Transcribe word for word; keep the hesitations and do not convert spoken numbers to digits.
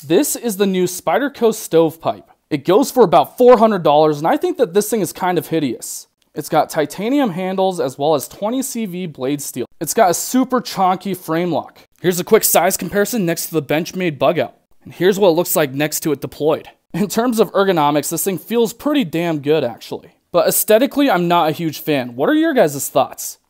This is the new Spyderco Stovepipe. It goes for about four hundred dollars, and I think that this thing is kind of hideous. It's got titanium handles as well as twenty C V blade steel. It's got a super chonky frame lock. Here's a quick size comparison next to the Benchmade bug out. And here's what it looks like next to it deployed. In terms of ergonomics, this thing feels pretty damn good actually. But aesthetically, I'm not a huge fan. What are your guys' thoughts?